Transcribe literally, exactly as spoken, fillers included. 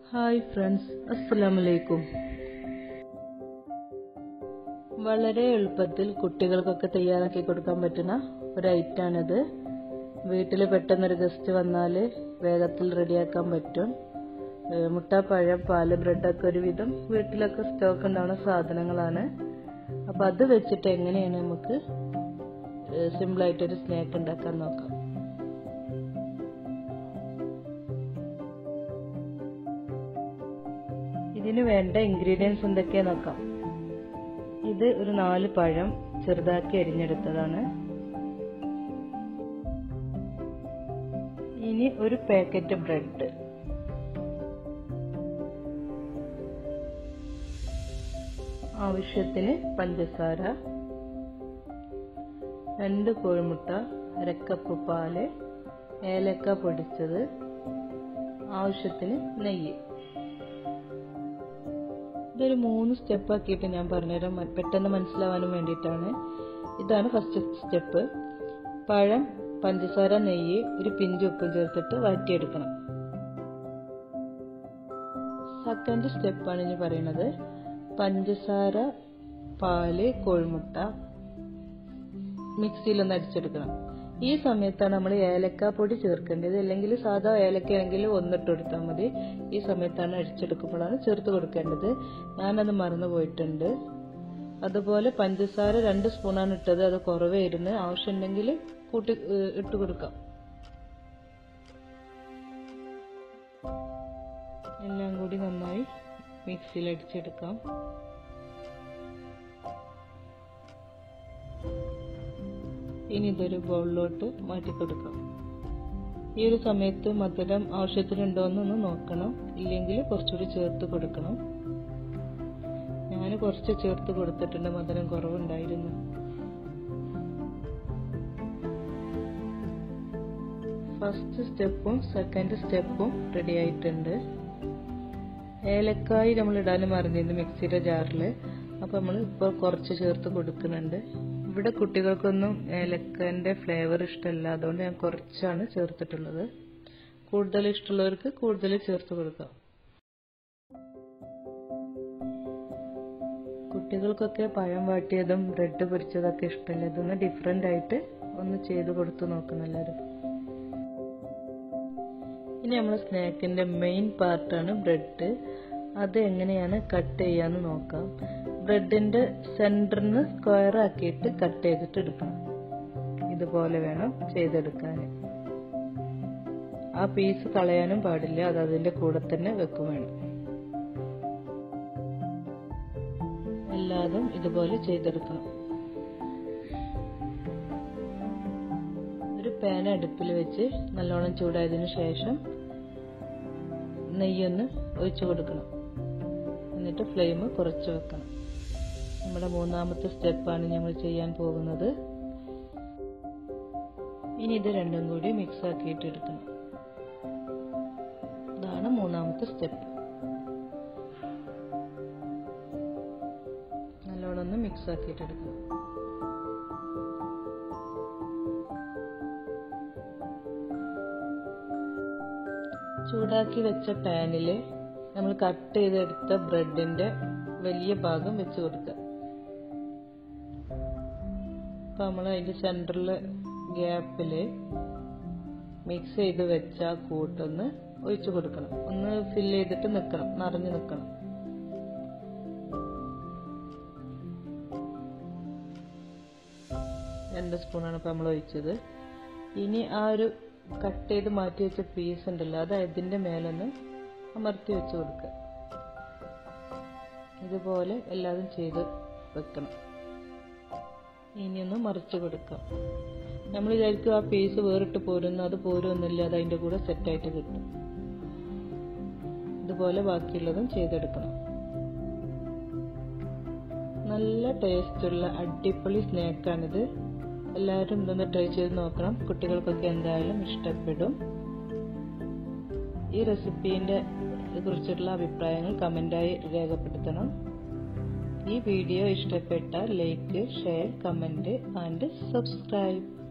Hi friends, അസ്സലാമലൈക്കും. വളരെ എളുപ്പത്തിൽ കുട്ടികൾക്കൊക്കെ തയ്യാറാക്കി കൊടുക്കാൻ പറ്റുന്ന ഒരു ഐറ്റാണിത്. വീട്ടിൽ പെട്ടെന്നൊരു ഗസ്റ്റ് വന്നാൽ വേഗത്തിൽ റെഡിയാക്കാൻ പറ്റും. മുട്ട, പഴം, പാല്, ബ്രെഡൊക്കെ ഒരുവിധം വീട്ടിലൊക്കെ സ്റ്റോക്ക് ഉണ്ടാവുന്ന സാധനങ്ങളാണ്. അപ്പം അത് വെച്ചിട്ട് എങ്ങനെയാണ് നമുക്ക് സിമ്പിളായിട്ടൊരു സ്നാക്ക് ഉണ്ടാക്കാൻ നോക്കാം. ഇതിന് വേണ്ട ഇൻഗ്രീഡിയൻസ് എന്തൊക്കെയാ നോക്കാം. ഇത് ഒരു നാല് പഴം ചെറുതാക്കി അരിഞ്ഞെടുത്തതാണ്. ഇനി ഒരു പാക്കറ്റ് ബ്രെഡ്, ആവശ്യത്തിന് പഞ്ചസാര, രണ്ട് കോഴിമുട്ട, അരക്കപ്പ് പാല്, ഏലക്ക പൊടിച്ചത്, ആവശ്യത്തിന് നെയ്യ്. ഇതൊരു മൂന്ന് സ്റ്റെപ്പ് ആക്കിയിട്ട് ഞാൻ പറഞ്ഞുതരാം, പെട്ടെന്ന് മനസ്സിലാവാനും വേണ്ടിയിട്ടാണ്. ഇതാണ് ഫസ്റ്റ് സ്റ്റെപ്പ്. പഴം, പഞ്ചസാര, നെയ്യ്, ഒരു പിഞ്ച് ഉപ്പും ചേർത്തിട്ട് വഴറ്റിയെടുക്കണം. സെക്കൻഡ് സ്റ്റെപ്പാണ് ഇനി പറയുന്നത്. പഞ്ചസാര, പാല്, കോഴിമുട്ട മിക്സിയിലൊന്ന് അടിച്ചെടുക്കണം. ഈ സമയത്താണ് നമ്മൾ ഏലക്കാപ്പൊടി ചേർക്കേണ്ടത്. അല്ലെങ്കിൽ സാധാ ഏലക്കയാണെങ്കിൽ ഒന്നിട്ട് കൊടുത്താൽ മതി. ഈ സമയത്താണ് അടിച്ചെടുക്കുമ്പോഴാണ് ചേർത്ത് കൊടുക്കേണ്ടത്. ഞാനത് മറന്നു പോയിട്ടുണ്ട്. അതുപോലെ പഞ്ചസാര രണ്ട് സ്പൂണാണ് ഇട്ടത്, അത് കുറവായിരുന്നു. ആവശ്യമുണ്ടെങ്കിൽ കൂട്ടി ഇട്ട് കൊടുക്കാം. എല്ലാം കൂടി നന്നായി മിക്സിയിൽ അടിച്ചെടുക്കാം. ഇനി ഇതൊരു ബൗളിലോട്ട് മാറ്റി കൊടുക്കാം. ഈ ഒരു സമയത്ത് മധുരം ആവശ്യത്തിനുണ്ടോയെന്നൊന്ന് നോക്കണം. ഇല്ലെങ്കിൽ കുറച്ചുകൂടി ചേർത്ത് കൊടുക്കണം. ഞാൻ കുറച്ച് ചേർത്ത് കൊടുത്തിട്ടുണ്ട്, മധുരം കുറവുണ്ടായിരുന്നു. ഫസ്റ്റ് സ്റ്റെപ്പും സെക്കൻഡ് സ്റ്റെപ്പും റെഡി ആയിട്ടുണ്ട്. ഏലക്കായി നമ്മൾ ഇടാനും മറിഞ്ഞിരുന്നു മിക്സിയുടെ ജാറിൽ. അപ്പം നമ്മൾ ഇപ്പോൾ കുറച്ച് ചേർത്ത് കൊടുക്കുന്നുണ്ട്. ഇവിടെ കുട്ടികൾക്കൊന്നും ഏലക്കൻ്റെ ഫ്ലേവർ ഇഷ്ടമല്ല, അതുകൊണ്ട് ഞാൻ കുറച്ചാണ് ചേർത്തിട്ടുള്ളത്. കൂടുതൽ ഇഷ്ടമുള്ളവർക്ക് കൂടുതൽ ചേർത്ത് കൊടുക്കാം. കുട്ടികൾക്കൊക്കെ പഴം വാട്ടിയതും ബ്രെഡ് പൊരിച്ചതൊക്കെ ഇഷ്ടമല്ല. ഇതൊന്ന് ഡിഫറെൻ്റ് ആയിട്ട് ഒന്ന് ചെയ്ത് കൊടുത്തു നോക്കണം എല്ലാവരും. ഇനി നമ്മൾ സ്നാക്കിൻ്റെ മെയിൻ പാർട്ടാണ് ബ്രെഡ്. അത് എങ്ങനെയാണ് കട്ട് ചെയ്യാന്ന് നോക്കാം. ബ്രെഡിന്റെ സെന്ററിന് സ്ക്വയർ ആക്കിയിട്ട് കട്ട് ചെയ്തിട്ട് എടുക്കണം. ഇതുപോലെ വേണം ചെയ്തെടുക്കാൻ. ആ പീസ് കളയാനും പാടില്ല, അത് അതിന്റെ കൂടെ തന്നെ വെക്കും വേണം. എല്ലാതും ഇതുപോലെ ചെയ്തെടുക്കണം. ഒരു പാൻ അടുപ്പിൽ വെച്ച് നല്ലോണം ചൂടായതിനു ശേഷം നെയ്യൊന്ന് ഒഴിച്ചു കൊടുക്കണം. എന്നിട്ട് ഫ്ലെയിം കുറച്ച് വെക്കണം. നമ്മുടെ മൂന്നാമത്തെ സ്റ്റെപ്പാണ് ഞങ്ങൾ ചെയ്യാൻ പോകുന്നത്. ഇനി ഇത് രണ്ടും കൂടി മിക്സ് ആക്കിയിട്ട് എടുക്കണം. ഇതാണ് മൂന്നാമത്തെ സ്റ്റെപ്പ്. നല്ലോണം ഒന്ന് മിക്സ് ആക്കിയിട്ട് എടുക്കണം. ചൂടാക്കി വെച്ച പാനിൽ നമ്മൾ കട്ട് ചെയ്തെടുത്ത ബ്രെഡിന്റെ വലിയ ഭാഗം വെച്ച് കൊടുക്കുക. അപ്പൊ നമ്മൾ അതിന്റെ സെന്ററിലെ ഗ്യാപ്പില് മിക്സ് ചെയ്ത് വെച്ച കൂട്ടൊന്ന് ഒഴിച്ചു കൊടുക്കണം. ഒന്ന് ഫില്ല് ചെയ്തിട്ട് നിൽക്കണം, നിറഞ്ഞു നിൽക്കണം. രണ്ട് സ്പൂണാണ് ഇപ്പൊ നമ്മൾ ഒഴിച്ചത്. ഇനി ആ ഒരു കട്ട് ചെയ്ത് മാറ്റി വെച്ച പീസ് ഉണ്ടല്ലോ, അത് ഇതിന്റെ മേലൊന്ന് അമർത്തി വെച്ച് കൊടുക്കുക. ഇതുപോലെ എല്ലാതും ചെയ്ത് വെക്കണം. ഇനിയൊന്ന് മറിച്ച് കൊടുക്കാം. നമ്മൾ വിചാരിക്കും ആ പീസ് വേറിട്ട് പോരുന്നു, അത് പോരൊന്നുമില്ല, അത് അതിൻ്റെ കൂടെ സെറ്റായിട്ട് കിട്ടും. ഇതുപോലെ ബാക്കിയുള്ളതും ചെയ്തെടുക്കണം. നല്ല ടേസ്റ്റുള്ള അടിപൊളി സ്നാക്കാണിത്. എല്ലാവരും ഇതൊന്ന് ട്രൈ ചെയ്ത് നോക്കണം. കുട്ടികൾക്കൊക്കെ എന്തായാലും ഇഷ്ടപ്പെടും. ഈ റെസിപ്പീൻ്റെ കുറിച്ചിട്ടുള്ള അഭിപ്രായങ്ങൾ കമൻ്റായി രേഖപ്പെടുത്തണം. ഈ വീഡിയോ ഇഷ്ടപ്പെട്ടാൽ like, share, comment and subscribe.